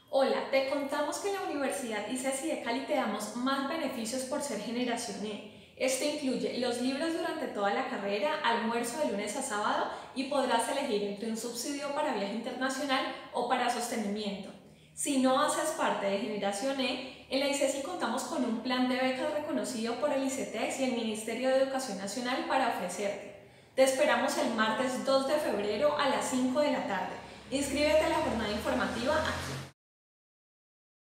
Hola, te contamos que en la Universidad ICESI de Cali te damos más beneficios por ser generación E. Esto incluye los libros durante toda la carrera, almuerzo de lunes a sábado y podrás elegir entre un subsidio para viaje internacional o para sostenimiento. Si no haces parte de generación E, en la ICESI contamos con un plan de becas reconocido por el ICETEX y el Ministerio de Educación Nacional para ofrecerte. Te esperamos el martes 2 de febrero a las 5 de la tarde. Inscríbete a la jornada informativa aquí.